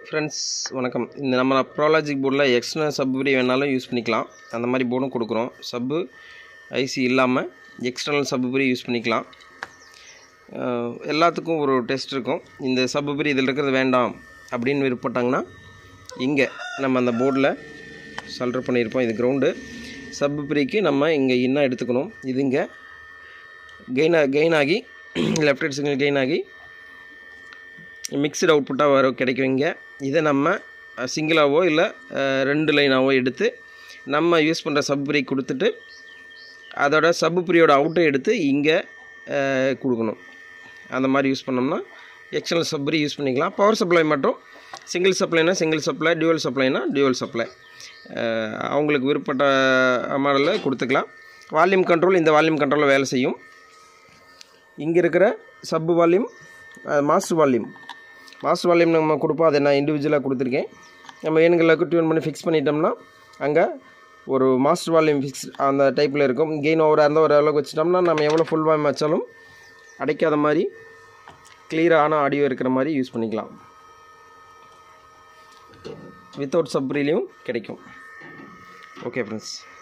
Friends வணக்கம். இந்த நம்ம ப்ரோலாஜிக் போர்டில் எக்ஸ்டர்னல் சப்ரி வேணாலும் யூஸ் பண்ணிக்கலாம். அந்த மாதிரி போர்டும் கொடுக்குறோம். சப்பு ஐசி இல்லாமல் எக்ஸ்டர்னல் சப்ரி யூஸ் பண்ணிக்கலாம். எல்லாத்துக்கும் ஒரு டெஸ்ட் இருக்கும். இந்த சப்ரி இதில் இருக்கிறது வேண்டாம் அப்படின்னு விருப்பப்பட்டாங்கன்னா இங்கே நம்ம அந்த போர்டில் சல்டர் பண்ணியிருப்போம். இது கிரவுண்டு. சப்ரிக்கு நம்ம இங்கே இன்னும் எடுத்துக்கணும். இது இங்கே கெயின் ஆகி லெஃப்ட் ஹேண்ட் சிக்னல் கெயின் ஆகி மிக்சடு அவுட்புட்டாக கிடைக்கும். இங்கே இதை நம்ம சிங்கிளாவோ இல்லை 2 லைனாவோ எடுத்து நம்ம யூஸ் பண்ணுற சப்ரி கொடுத்துட்டு அதோட சப்ரியோட அவுட்டை எடுத்து இங்கே கொடுக்கணும். அந்த மாதிரி யூஸ் பண்ணோம்னா எக்ஸ்டர்னல் சப்ரி யூஸ் பண்ணிக்கலாம். பவர் சப்ளை மட்டும் சிங்கிள் சப்ளைனா சிங்கிள் சப்ளை, டியூவல் சப்ளைனா டியூவல் சப்ளை அவங்களுக்கு விருப்பப்பட்ட மாடலில் கொடுத்துக்கலாம். வால்யூம் கண்ட்ரோல் இந்த வால்யூம் கண்ட்ரோலில் வேலை செய்யும். இங்கே இருக்கிற சப்பு வால்யூம் மாஸ்டர் வால்யூம் நம்ம கொடுப்போம். அதை நான் இண்டிவிஜுவலாக கொடுத்துருக்கேன். நம்ம வேணுங்களுக்கு டியூன் பண்ணி ஃபிக்ஸ் பண்ணிட்டோம்னா அங்கே ஒரு மாஸ்டர் வால்யூம் ஃபிக்ஸ் அந்த டைப்பில் இருக்கும். கெயின் ஓவராக இருந்தால் ஒரு அளவுக்கு வச்சிட்டோம்னா நம்ம எவ்வளோ ஃபுல் வால்யூம் வச்சாலும் அடைக்காத மாதிரி கிளியரான ஆடியோ இருக்கிற மாதிரி யூஸ் பண்ணிக்கலாம். வித்தவுட் சப்ரிலையும் கிடைக்கும். Okay friends.